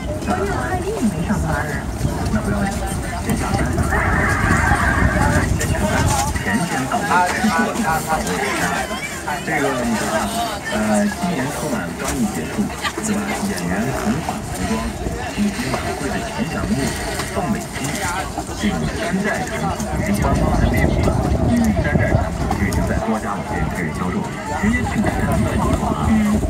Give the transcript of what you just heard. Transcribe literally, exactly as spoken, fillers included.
关键我还另没上班呢。 那不要紧，先下班。先前三，前先到位，后到位是吧？这个你看啊，呃，今年春晚刚一结束，对吧？演员重返服装，顶级晚会的吉祥物宋美基，这个山寨产品已经官方还没出了，山寨产品就已经在多家网店开始销售，直接去成本以后啊。